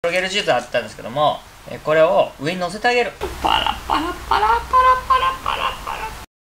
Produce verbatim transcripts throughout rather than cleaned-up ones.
とろけるチーズあったんですけども、これを上に乗せてあげる。パラパラパラパラパラパラパラ。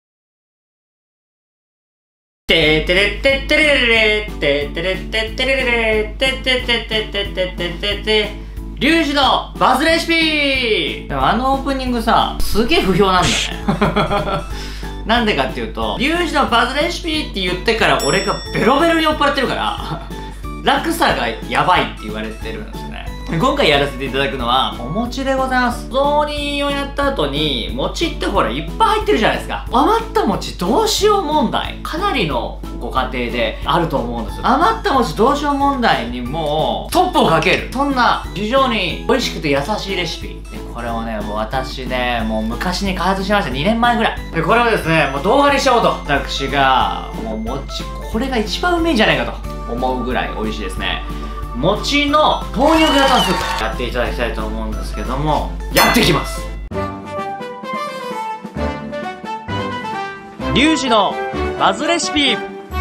ててれってってれれれててれってってれれれてててててててててリュウジのバズレシピ。あのオープニングさ、すげえ不評なんだね。なんでかっていうと、リュウジのバズレシピって言ってから俺がベロベロに酔っ払ってるから落差がやばいって言われてるんですね。今回やらせていただくのはお餅でございます。雑煮をやった後に餅ってほらいっぱい入ってるじゃないですか。余った餅どうしよう問題、かなりのご家庭であると思うんです。余った餅どうしよう問題にもうトップをかける、そんな非常に美味しくて優しいレシピで、これをねもう私ねもう昔に開発しました。にねんまえぐらいで、これをですねもう動画にしようと、私がもう餅これが一番うめえんじゃないかと思うぐらい美味しいですね、餅の豆乳グラタンスープやっていただきたいと思うんですけども、やっていきます。リュウジのバズレシピ。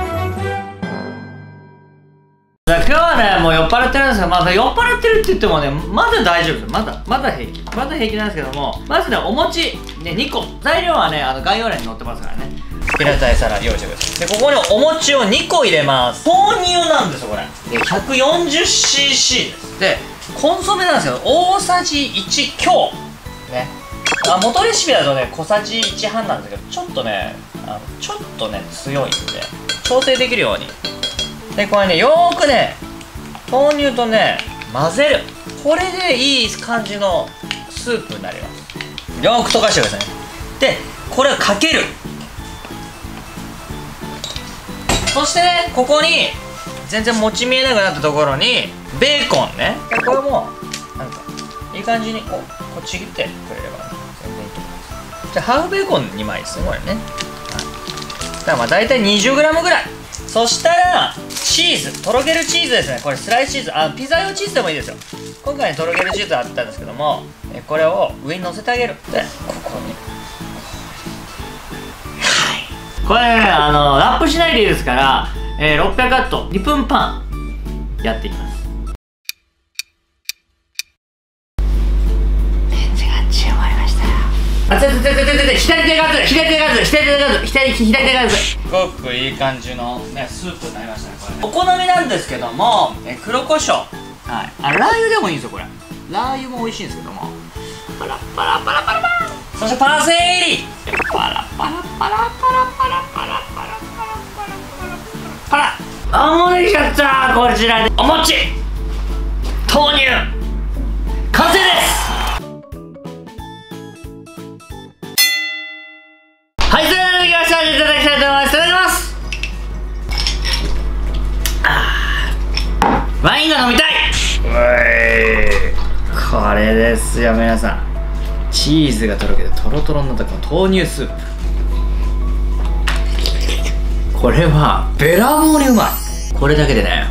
今日はねもう酔っ払ってるんですが、まだ酔っ払ってるって言ってもねまだ大丈夫です。まだまだ平気まだ平気なんですけども、まずねお餅ねにこ、材料はねあの概要欄に載ってますからね。平たい皿用意してください。でここにお餅をにこ入れます。豆乳なんですよこれで ひゃくよんじゅっシーシー です。でコンソメなんですけど大さじいち強ね。あ元レシピだとね小さじいちはんなんですけど、ちょっとねあのちょっとね強いんで調整できるように。でこれねよーくね豆乳とね混ぜる。これでいい感じのスープになります。よーく溶かしてくださいね。でこれをかける。そしてねここに全然もち見えなくなったところにベーコンね、これもなんかいい感じにこうこうちぎってくれれば全然いいと思います。じゃあハーフベーコンにまいですねこれね、はい、だからまあ大体 にじゅうグラム ぐらい。そしたらチーズ、とろけるチーズですね。これスライスチーズ、あピザ用チーズでもいいですよ。今回とろけるチーズあったんですけども、えこれを上に乗せてあげる。でここにこれねあのラップしないでいいですから、えー、ろっぴゃくワットにぷんパンやっていきます。レンジが注文ありましたよ。あちょちょちょちょちょ左手がず左手がず左手がず左左手がずすごくいい感じのねスープになりましたねこれね。お好みなんですけども、え黒胡椒、はい、あラー油でもいいんですよこれ。ラー油も美味しいんですけども、パラパラパラパラパラ、そしてパセリパラパラパラパラパラパラパラパラパラパラ。あもうできちゃった。こちらでお餅豆乳完成です。はい、それではできました。いただきたいと思います。いただきます。ワインが飲みたい。これですよ皆さん、チーズがとろけてトロトロになったこの豆乳スープ、これはべらぼうにうまい。これだけでね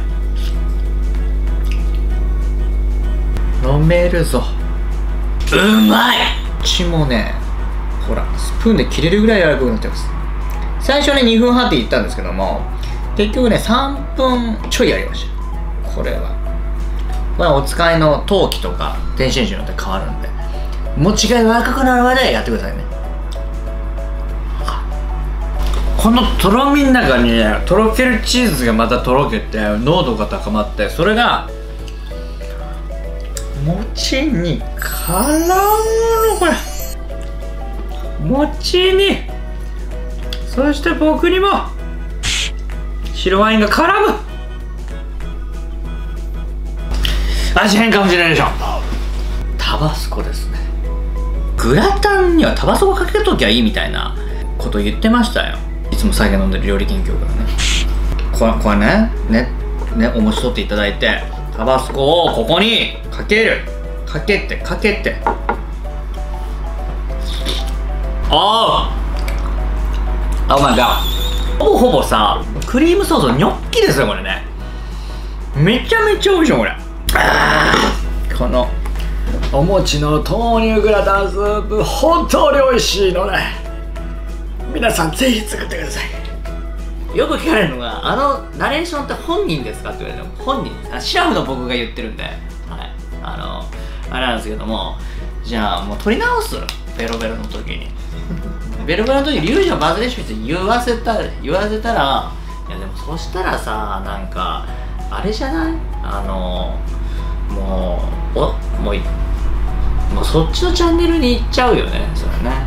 飲めるぞ。うまい。血もねほらスプーンで切れるぐらい柔らかくなってます。最初ねにふんはんって言ったんですけども、結局ねさんぷんちょいやりました。これはこれはお使いの陶器とか電子レンジによって変わるんで、餅が柔らかくなるまでやってくださいね。このとろみの中にとろけるチーズがまたとろけて濃度が高まって、それが餅に絡むの。これ餅に、そして僕にも白ワインが絡む。味変かもしれないでしょ。タバスコですね。グラタンにはタバスコかけときゃいいみたいなこと言ってましたよ。いつも酒飲んでる料理研究家がね。これこれねねねお餅取っていただいてタバスコをここにかける。かけてかけてああ、お前がほぼほぼさクリームソースのニョッキですよこれね。めちゃめちゃ美味しいよこれ。あこのお餅の豆乳グラタンスープ本当に美味しいので、皆さんぜひ作ってください。よく聞かれるのが、あのナレーションって本人ですかって言われても本人です。シラフの僕が言ってるんで、はい、あのなんですけども、じゃあもう撮り直す、ベロベロの時にベロベロの時リュウジのバズレシピって言わせた言わせたら、いやでもそしたらさ、なんかあれじゃない、あのもうおもうもうそっちのチャンネルに行っちゃうよね、それね。